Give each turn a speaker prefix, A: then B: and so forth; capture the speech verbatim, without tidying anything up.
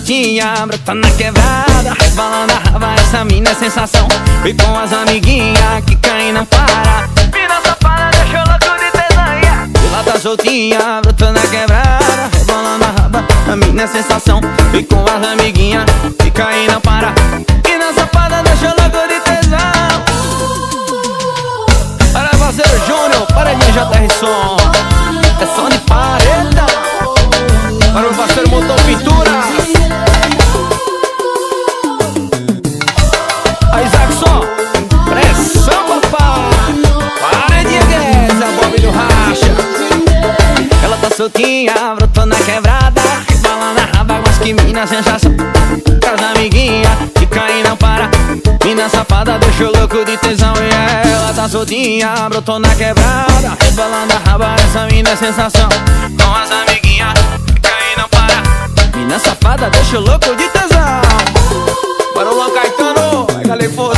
A: soltinha, brota na quebrada, rebolando a raba, essa mina é sensação. E com as amiguinhas que caem não para. Mina safada, deixou louco de tesanha. Ela tá soltinha, brota na quebrada, rebolando a raba, a mina é sensação. E com as amiguinhas que caem não para. Mina safada, deixou louco de tesão. Para parceiro Júnior, paredinha J R Som, é som de paredão. Para o parceiro Motor Pintura, a Isaacson, pressão papai. Paredinha Guedes, a Bob do Racha. Ela tá soltinha, brotou na quebrada, rebolando a raba, mas que mina sensação. Com as amiguinhas que caem não para. Mina safada, deixou louco de tesão. E ela tá soltinha, brotou na quebrada, rebolando a raba, essa mina é sensação. Com as amiguinhas que caem não para. Mina safada, deixou louco de tesão. Para o Luan Caetano, pega ali,